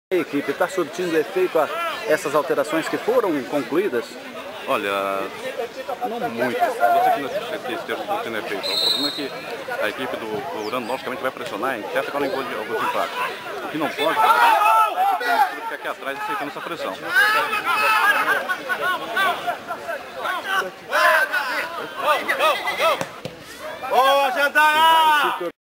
A equipe está surtindo efeito a essas alterações que foram concluídas? Olha, não muito. Não sei que não esteja surtindo efeito. O problema é que a equipe do Urano logicamente vai pressionar e quer ficar em alguns impactos. O que não pode a equipe do Mistura ficar aqui atrás aceitando essa pressão. Boa, Jandaia!